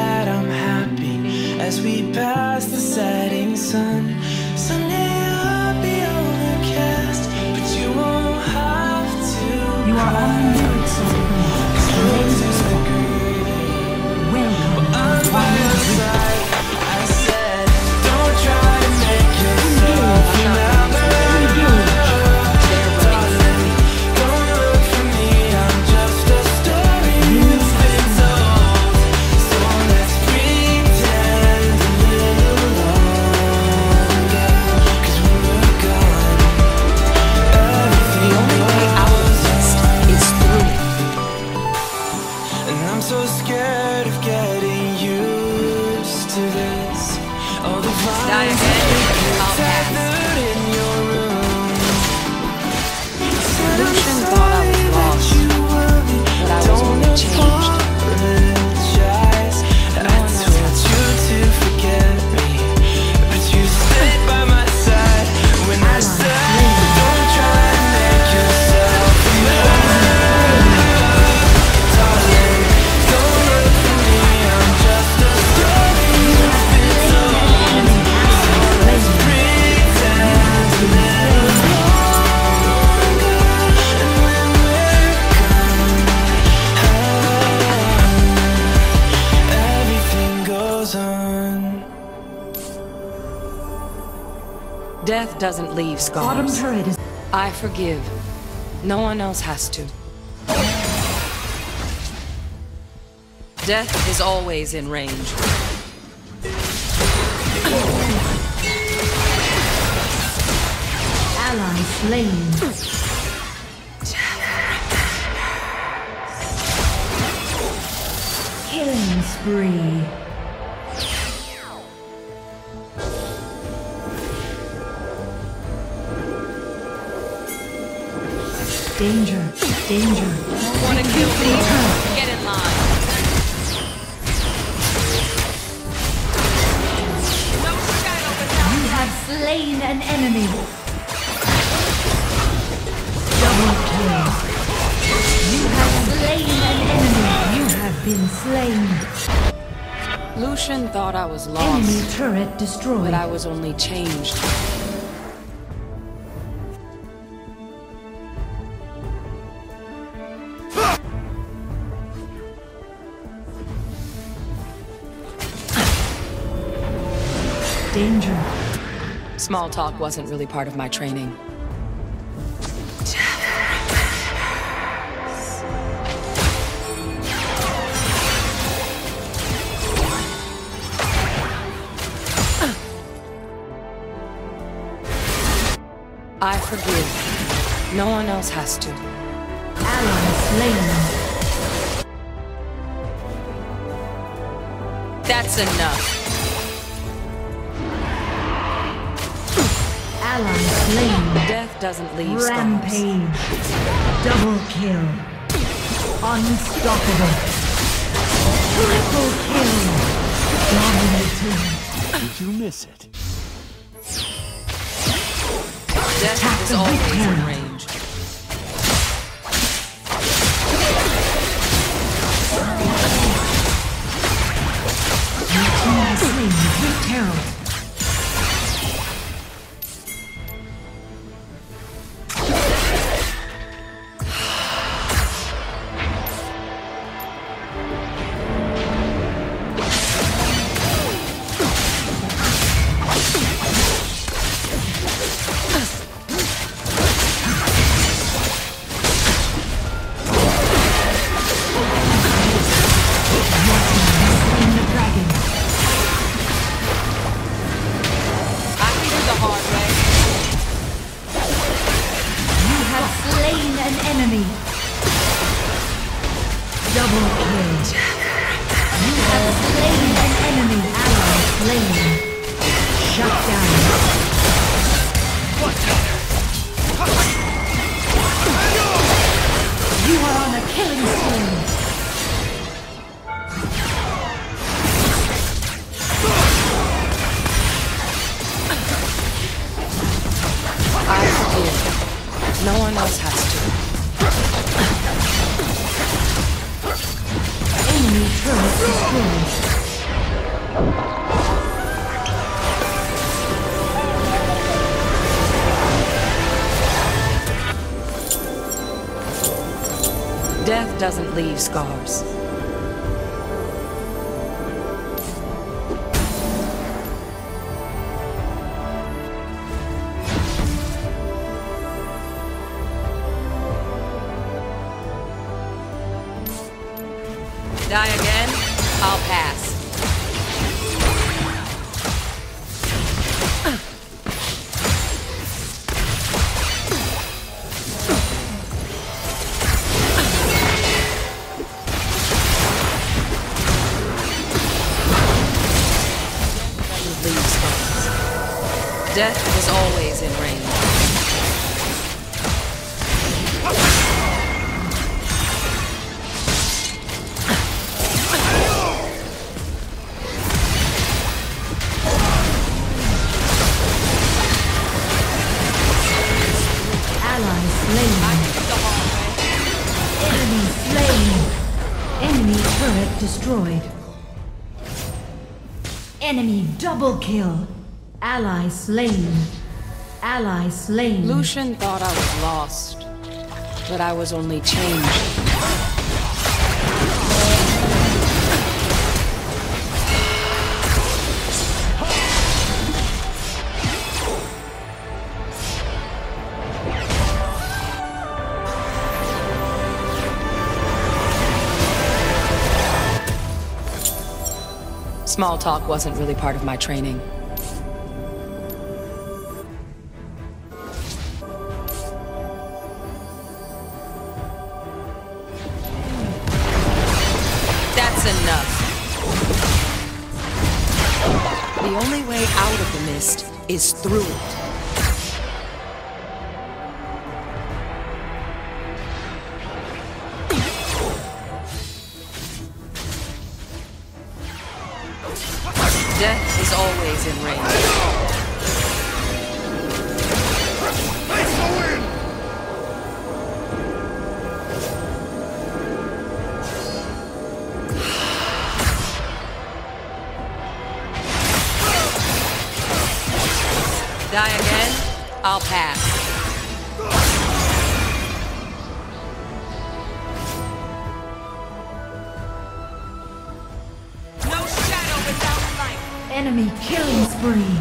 that I'm happy as we pass the setting sun. Someday I'll be overcast, but you won't have to. You are on the road, welcome to your side. I said, don't try to make yourself remember. Darling, don't look for me, I'm just a story you've been told. So let's pretend a little longer, 'cause when we're gone, everything goes is through. and I'm so scared of getting used to this. All the violence tethered in your room. Lucian thought I was lost, but I was only changed. Apologize. I told you to forget me, but you stayed by my side when I said, don't try to make yourself remember. Darling, don't look for me, I'm just a story you've been told. So let's pretend a little longer, and when we're gone, everything goes on. Death doesn't leave Bottom scars. turret is I forgive. No one else has to. Death is always in range. ally slain. Killing spree. Danger, danger. Wanna kill me? Get in line. You have slain an enemy. Double kill. You have slain an enemy. You have been slain. Lucian thought I was lost, Enemy turret destroyed. but I was only changed. Danger. Small talk wasn't really part of my training. I forgive. No one else has to. Ally slain. That's enough. Ally slain. Death doesn't leave scars. Rampage. Double kill. Unstoppable. Triple kill. Dominating. Did you miss it? Death Attack is the always victim. in range. Your team has slain the Great Terror. Enemy. Double kill. You have slain an enemy. Ally slain. Shut down. You are on a killing spree. I forgive. No one else has to. Enemy turret destroyed. doesn't leave scars. Die again? I'll pass. Death is always in range. Ally slain. Enemy slain. Enemy turret destroyed. Enemy double kill. Ally slain. Ally slain. Lucian thought I was lost, but I was only changed. Small talk wasn't really part of my training. That's enough. The only way out of the mist is through it. Death is always in range. Die again? I'll pass. No shadow without light. Enemy killing spree.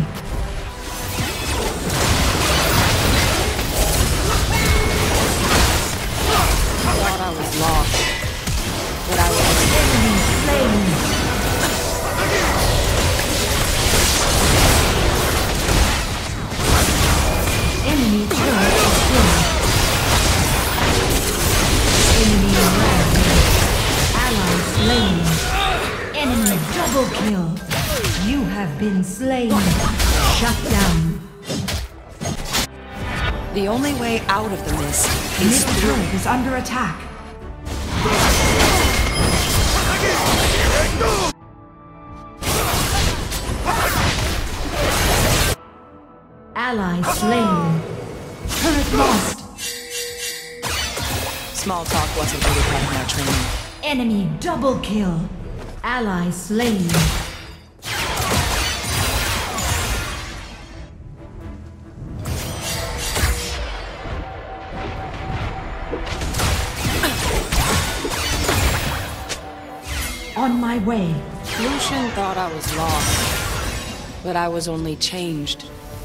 Thought I was lost, but I was. Enemy slain. Enemy turret destroyed. Enemy rampage. Ally slain. Enemy double kill. You have been slain. Shut down. The only way out of the mist is Middle through. turret is under attack. Ally slain. Turret lost. Small talk wasn't really part of my training. Enemy double kill. Ally slain. On my way. Lucian thought I was lost, but I was only changed.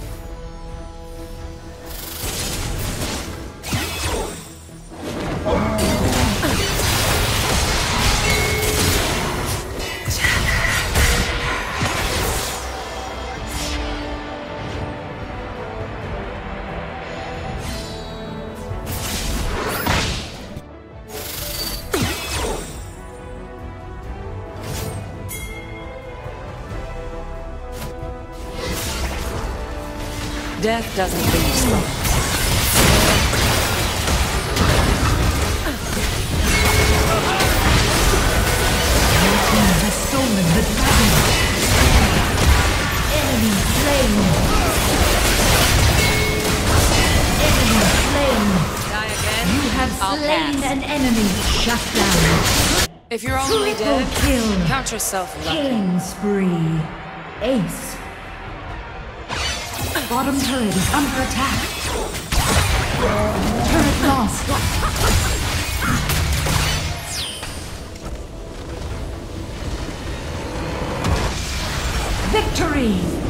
Death doesn't leave scars. Your team has stolen the dragon. Enemy slain. Enemy slain. Die again? You have I'll slain pass. an enemy. Shut down. If you're only Triple dead, kill. count yourself lucky. Killing spree. Ace. Bottom turret is under attack. Turret lost. Victory!